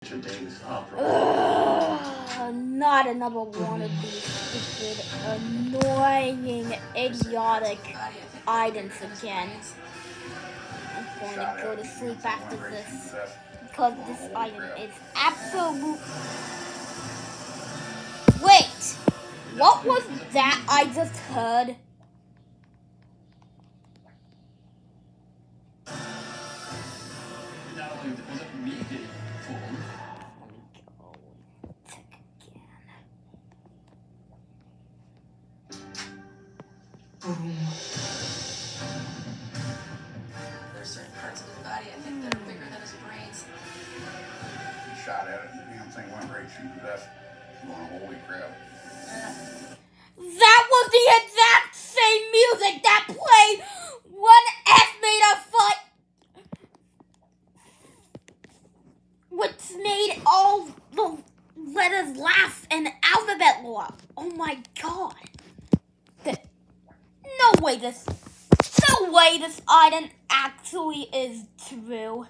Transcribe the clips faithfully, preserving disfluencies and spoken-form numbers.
Ugh, not another one of these stupid, annoying, idiotic Idents again. I'm going to go to sleep after this, because this Ident is absolute. Wait! What was that I just heard? Not only was it me getting fooled. Let me go check again. Boom. There's certain parts of his body, I think, that are bigger than his brains. He shot at it, and the damn thing went right through the vest. Going, holy crap. That was the exact same music that played when F made a fight, which made all the letters laugh in alphabet law. Oh my god. The, no way this, no way this Ident actually is true.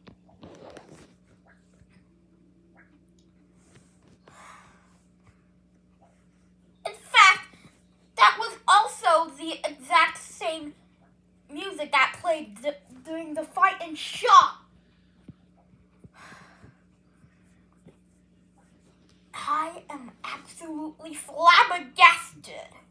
That was also the exact same music that played d during the fight in Shaw. I am absolutely flabbergasted.